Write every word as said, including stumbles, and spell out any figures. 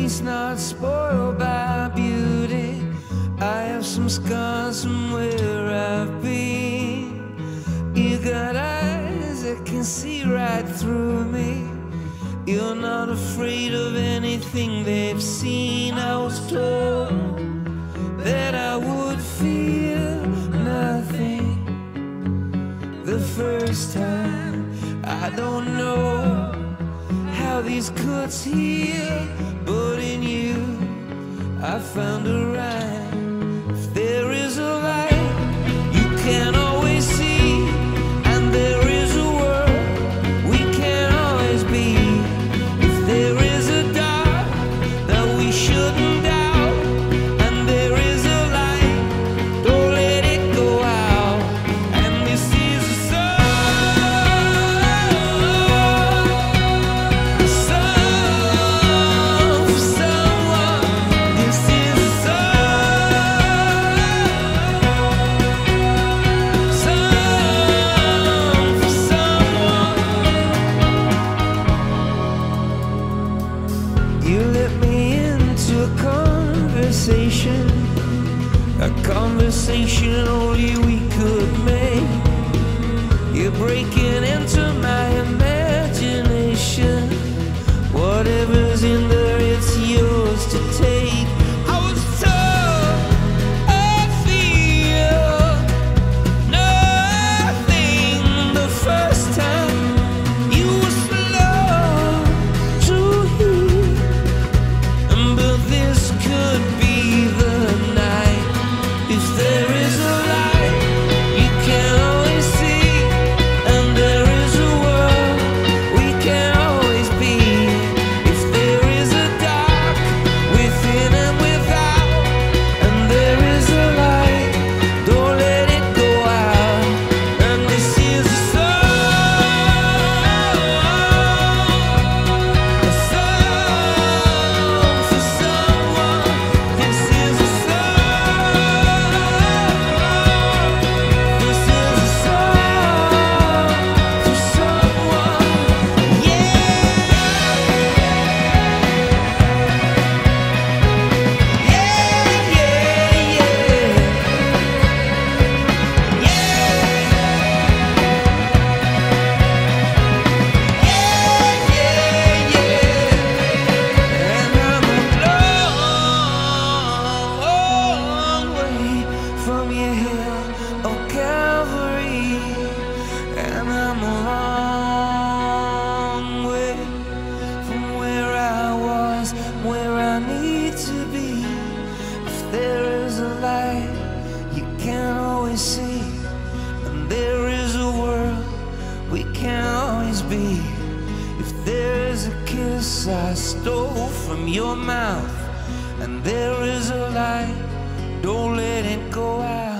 face not spoiled by beauty. I have some scars from where I've been. You got eyes that can see right through me. You're not afraid of anything they've seen. I was told that I would feel nothing the first time. I don't know how these cuts heal, but in you I found a rhyme. If there is a light you can't always see, and there is a world we can't always be. If there is a dark that we shouldn't doubt, and there is a light, don't let it go out. And this is a song, a song for someone. This is a song, song for someone. You let me into a conversation, a conversation only we could make. You're breaking into my imagination. Whatever's in there, it's yours to take. I was told I feel nothing the first time. You were slow to hear, but this could be the night. If there is a light you can't always see, and there is a world we can't always be. If there is a dark within and without, and there is a light, don't let it go out. And this is a song, a song for someone. This is a song, this is a song for someone. Yeah, yeah, yeah, and I'm a long way from your hill of Calvary, and I'm a long way from where I was, where I need to be. If there is a light you can't always see, and there is a world we can't always be. If there is a kiss I stole from your mouth, and there is a light, don't let it go out.